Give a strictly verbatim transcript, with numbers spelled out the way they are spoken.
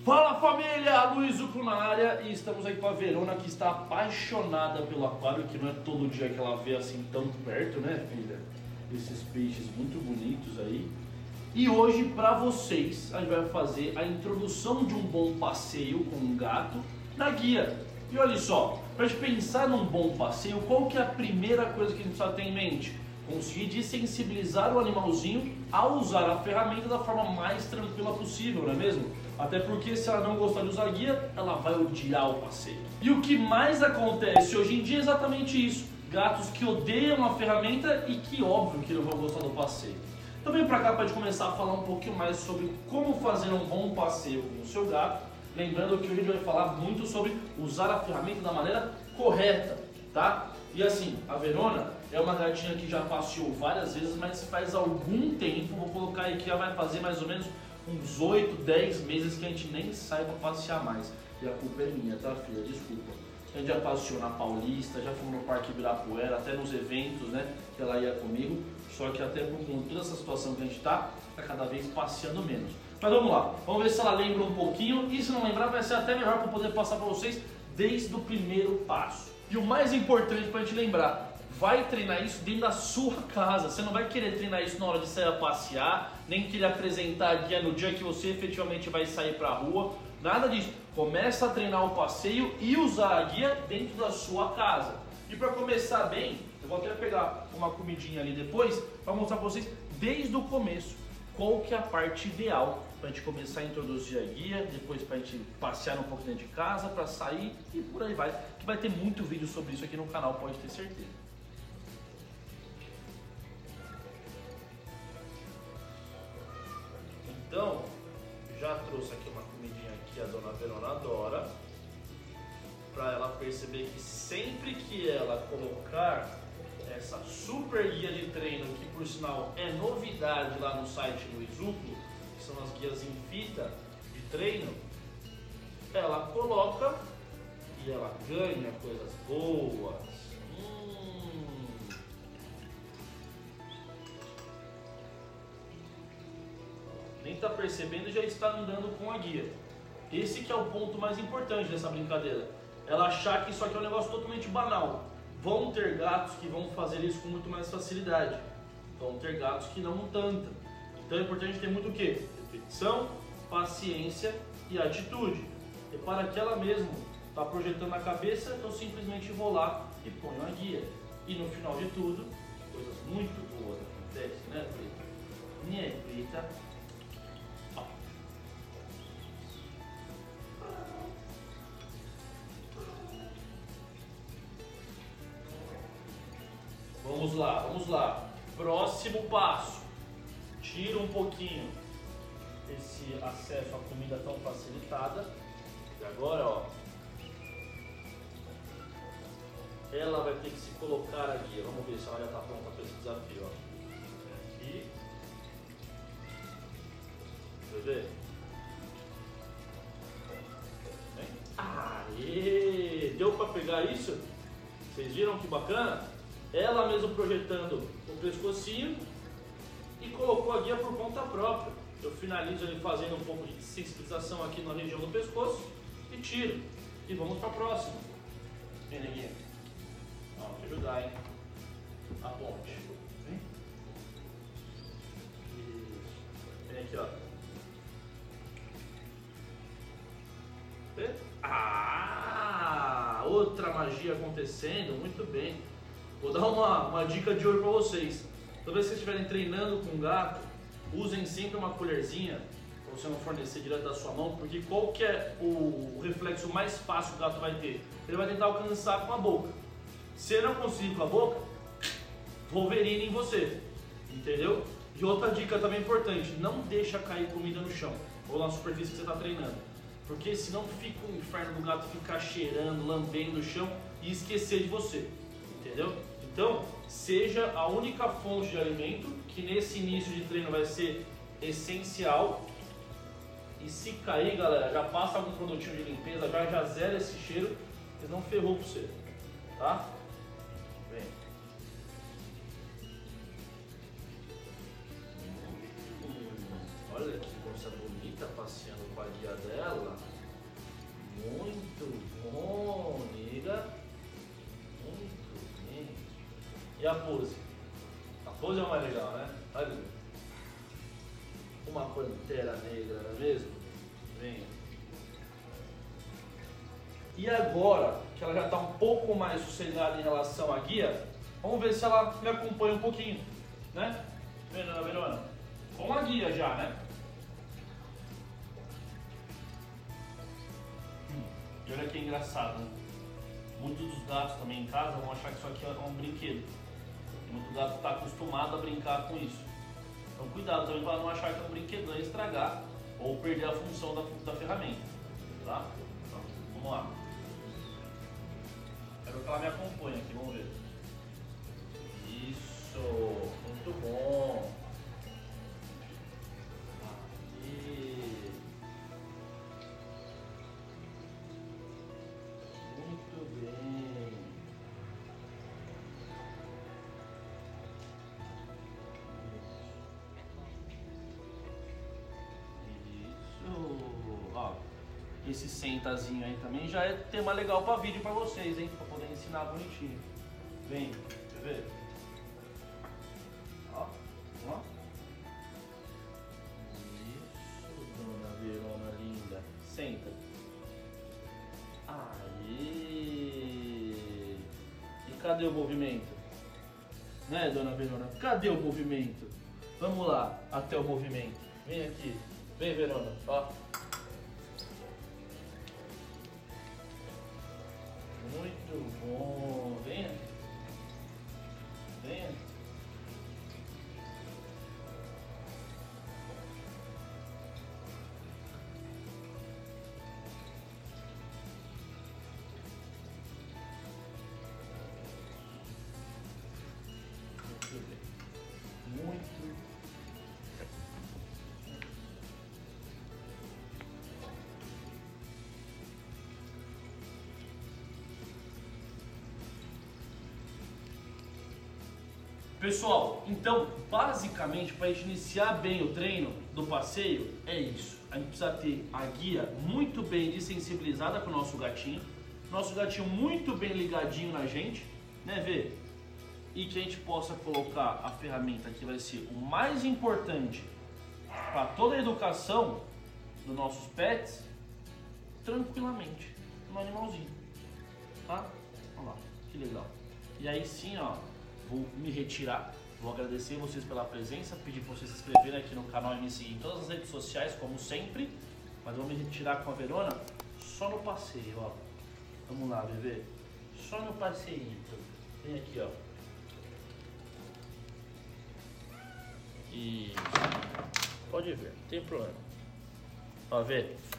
Fala família, Luiz Ucro na área e estamos aqui com a Verona que está apaixonada pelo aquário, que não é todo dia que ela vê assim tão perto, né filha? Esses peixes muito bonitos aí. E hoje para vocês a gente vai fazer a introdução de um bom passeio com um gato na guia. E olha só, para a gente pensar num bom passeio, qual que é a primeira coisa que a gente precisa ter em mente? Conseguir desensibilizar o animalzinho a usar a ferramenta da forma mais tranquila possível, não é mesmo? Até porque se ela não gostar de usar guia, ela vai odiar o passeio. E o que mais acontece hoje em dia é exatamente isso. Gatos que odeiam a ferramenta e que óbvio que não vão gostar do passeio. Então vem pra cá para a gente começar a falar um pouquinho mais sobre como fazer um bom passeio com o seu gato. Lembrando que hoje a gente vai falar muito sobre usar a ferramenta da maneira correta, tá? E assim, a Verona é uma gatinha que já passeou várias vezes, mas faz algum tempo, vou colocar aí que já vai fazer mais ou menos uns oito, dez meses que a gente nem sai pra passear mais. E a culpa é minha, tá filha? Desculpa. A gente já passeou na Paulista, já fomos no Parque Ibirapuera, até nos eventos, né, que ela ia comigo. Só que até por conta de toda essa situação que a gente tá, tá cada vez passeando menos. Mas vamos lá, vamos ver se ela lembra um pouquinho. E se não lembrar vai ser até melhor para poder passar para vocês desde o primeiro passo. E o mais importante pra gente lembrar, vai treinar isso dentro da sua casa. Você não vai querer treinar isso na hora de sair a passear, nem querer apresentar a guia no dia que você efetivamente vai sair pra rua. Nada disso. Começa a treinar o passeio e usar a guia dentro da sua casa. E para começar bem, eu vou até pegar uma comidinha ali depois para mostrar para vocês desde o começo qual que é a parte ideal para a gente começar a introduzir a guia, depois para a gente passear um pouco dentro de casa, para sair e por aí vai. Que vai ter muito vídeo sobre isso aqui no canal, pode ter certeza. Então, já trouxe aqui uma comidinha que a dona Verona adora, para ela perceber que sempre que ela colocar essa super guia de treino, que por sinal é novidade lá no site Luiz Ucro, que são as guias em fita de treino, ela coloca e ela ganha coisas boas. Hum. Nem está percebendo e já está andando com a guia. Esse que é o ponto mais importante dessa brincadeira. Ela achar que isso aqui é um negócio totalmente banal. Vão ter gatos que vão fazer isso com muito mais facilidade. Vão ter gatos que não tanto. Então é importante ter muito o quê? Repetição, paciência e atitude. Repara que ela mesmo está projetando a cabeça, eu simplesmente vou lá e ponho a guia. E no final de tudo, coisas muito boas acontecem, né, Preta? Né, Preta? Vamos lá, vamos lá. Próximo passo. Tira um pouquinho esse acesso à comida tão facilitada. E agora, ó, ela vai ter que se colocar aqui. Vamos ver se ela já está pronta para esse desafio. Ó. Aqui. Deixa eu ver. Aê! Deu para pegar isso? Vocês viram que bacana? Ela mesmo projetando o pescocinho e colocou a guia por conta própria. Eu finalizo ele fazendo um pouco de sensibilização aqui na região do pescoço e tiro. E vamos para a próxima. Vem, neguinha. Vou te ajudar, hein? A ponte. Vem. Isso. Vem aqui, ó. Vê? Ah! Outra magia acontecendo. Muito bem. Vou dar uma, uma dica de ouro para vocês. Toda vez que vocês estiverem treinando com gato, usem sempre uma colherzinha, para você não fornecer direto da sua mão, porque qual que é o, o reflexo mais fácil que o gato vai ter? Ele vai tentar alcançar com a boca. Se ele não conseguir com a boca, Wolverine em você, entendeu? E outra dica também importante, não deixa cair comida no chão, ou na superfície que você está treinando. Porque senão fica o inferno do gato ficar cheirando, lambendo o chão e esquecer de você. Entendeu? Então, seja a única fonte de alimento, que nesse início de treino vai ser essencial. E se cair, galera, já passa algum produtinho de limpeza, já, já zera esse cheiro, e não ferrou pra você, tá? Vem. Hum, olha que moça bonita passeando com a guia dela. E a pose? A pose é o mais legal, né? Olha. Uma pantera negra, não é mesmo? Venha. E agora, que ela já está um pouco mais sossegada em relação à guia, vamos ver se ela me acompanha um pouquinho, né? Verona, Verona. Com a guia já, né? Hum, e olha que engraçado, né? Muitos dos gatos também em casa vão achar que isso aqui é um brinquedo. E muito gato está acostumado a brincar com isso. Então cuidado também para não achar que é um brinquedão e estragar ou perder a função da, da ferramenta. Tá? Então, vamos lá. Quero que ela me acompanhe aqui, vamos ver. Isso, muito bom. Aí. Muito bem. Isso. Ó, esse sentazinho aí também já é tema legal para vídeo para vocês, hein? Para poder ensinar bonitinho. Vem, quer ver? Ó, vamos lá. Isso, dona Verona linda. Senta. Aí. E cadê o movimento? Né, dona Verona? Cadê o movimento? Vamos lá, até o movimento. Vem aqui. Vem, Verona. Ó. Muito bom. Venha. Venha. Muito bem. Muito. Pessoal, então, basicamente, para a gente iniciar bem o treino do passeio, é isso. A gente precisa ter a guia muito bem desensibilizada com o nosso gatinho, nosso gatinho muito bem ligadinho na gente, né, Vê? E que a gente possa colocar a ferramenta que vai ser o mais importante para toda a educação dos nossos pets, tranquilamente, no animalzinho, tá? Olha lá, que legal. E aí sim, ó, vou me retirar, vou agradecer vocês pela presença, pedir para vocês se inscreverem aqui no canal e me seguir em todas as redes sociais, como sempre. Mas vou me retirar com a Verona só no passeio, ó. Vamos lá, bebê. Só no passeio. Vem aqui, ó. E pode ver, não tem problema. Ó, vê.